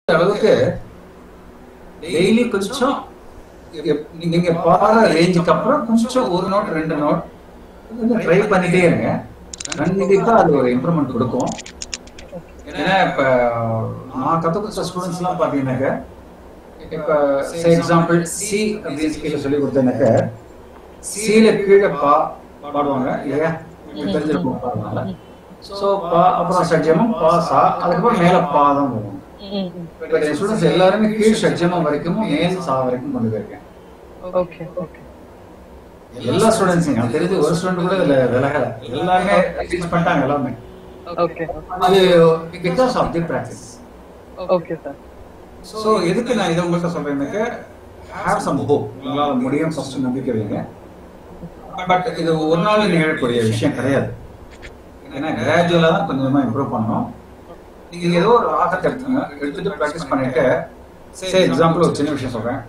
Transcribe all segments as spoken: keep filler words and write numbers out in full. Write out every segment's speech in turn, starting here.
அளவுக்கு டெய்லி கொஞ்சம் நீங்க பாடுற ரேஞ்சுக்கு அப்புறம் கொஞ்சம் ஒரு நோட் ரெண்டு நோட் ட்ரை பண்ணிட்டே இருங்க. கண்டிப்பா அது ஒரு இம்ப்ரூவ்மெண்ட் கொடுக்கும். ஏன்னா இப்ப நான் கத்து கொடுத்த ஸ்டூடெண்ட்ஸ் எல்லாம் பாத்தீங்கன்னாக்க, இப்ப சே எக்ஸாம்பிள் சி அப்படின்னு ஸ்கேல சொல்லி கொடுத்தேன்னாக்க, சில கீழே பா பாடுவாங்க இல்லையா, தெரிஞ்சிருக்கும் பாடுவாங்க. ஸோ பா அப்புறம் ஷட்ஜமம் பா சா, அதுக்கப்புறம் மேல பா தான் போகும். இப்போ என் ஸ்டூடெண்ட்ஸ் எல்லாருமே கீழ் ஷட்ஜமம் வரைக்கும் மேல் சா வரைக்கும் கொண்டு போயிருக்கேன். Okay okay. எல்லா ஸ்டூடெண்ட்ஸும் எனக்கு தெரிஞ்சு ஒரு ஸ்டூடெண்ட் கூட இதுல விலகல, எல்லாருமே டீச் பண்ணிட்டாங்க எல்லாமே. ஓகே. அது because of the practice. Okay sir. So எதுக்கு நான் இதை உங்கள்கிட்ட சொல்றேன்னாக்க, ஹேவ் சம் ஹோப், உங்களால முடியும் ஃபர்ஸ்ட் நம்பிக்கை வைங்க. பட் இது ஒரு நாள் நிகழக்கூடிய விஷயம் கிடையாது. ஏன்னா கிராஜுவலா தான் கொஞ்சம் கொஞ்சமா இம்ப்ரூவ் பண்ணணும். நீங்க ஏதோ ஒரு ராகத்தை எடுத்துங்க, எடுத்துட்டு ப்ராக்டிஸ் பண்ணிட்டு, சே எக்ஸாம்பிள் ஒரு சின்ன விஷயம் சொல்றேன்.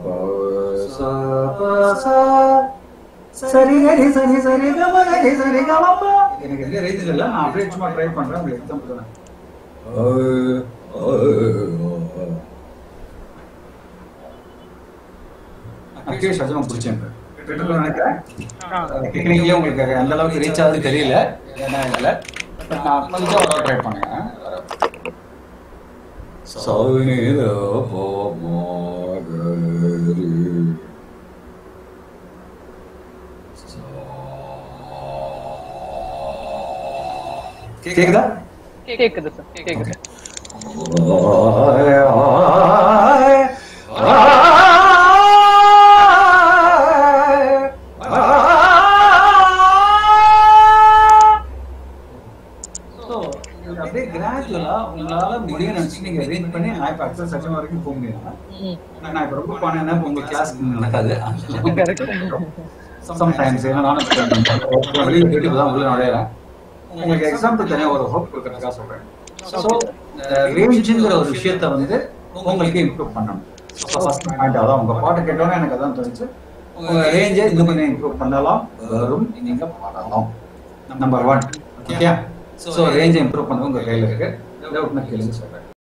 சரி சரி சரி சரி கம சரி சரி கமப்பா. எனக்கு எந்த ரேஞ்சில் இல்லை, நான் அப்படியே சும்மா ட்ரை பண்றேன், உங்களுக்கு எக்ஸாம்பிள் சொல்றேன். அக்கே சஜனம் பிடிச்சேன் நினைக்கிறேன். டெக்னிக்கலி உங்களுக்கு அந்த அளவுக்கு ரீச் ஆகுது தெரியல, ஏன்னா இல்லை. நான் கொஞ்சம் ட்ரை பண்ணேன். கேக்குதா? கேக்குது சார், கேக்குது. அப்படியே கிராஜுவலா உங்களால முடியும் நினைச்சு நீங்க ரேஞ்ச் பண்ணி நான் இப்ப அக்சஸ் சச்சம் வரைக்கும் போக முடியும். நான் இப்ப ரொம்ப போனேன்னா உங்க கிளாஸ்க்கு நடக்காது. சம்டைம்ஸ் ஏன்னா நானும் வெளியே கேட்டு தான் உள்ள நுழையிறேன். உங்களுக்கு எக்ஸாம்பிள் தனியா ஒரு ஹோப் கொடுக்கறதுக்காக சொல்றேன். ஸோ ரேஞ்சுங்கிற ஒரு விஷயத்த வந்து உங்களுக்கு இம்ப்ரூவ் பண்ணணும். ஃபர்ஸ்ட் பாயிண்ட் அதான். உங்க பாட்டு கேட்டோன்னே எனக்கு அதான் தோணுச்சு, உங்க ரேஞ்சை இன்னும் கொஞ்சம் இம்ப்ரூவ் பண்ணலாம், வரும், நீங்க பாடலாம். Number one. ஓகே. ஸோ ரேஞ்சை இம்ப்ரூவ் பண்ண உங்க கையில் இருக்கு. டவுட்னா கேளுங்க சொல்றேன்.